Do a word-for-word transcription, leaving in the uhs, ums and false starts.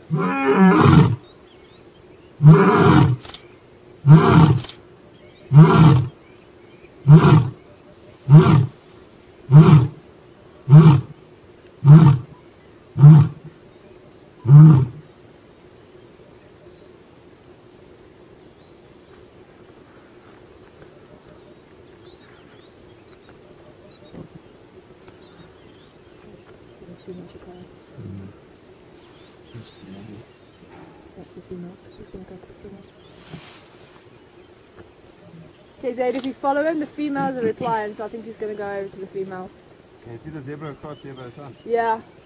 Okay, Zaid, if you follow him, the females are replying, so I think he's going to go over to the females. Can you see the zebra across there by the sun? Yeah.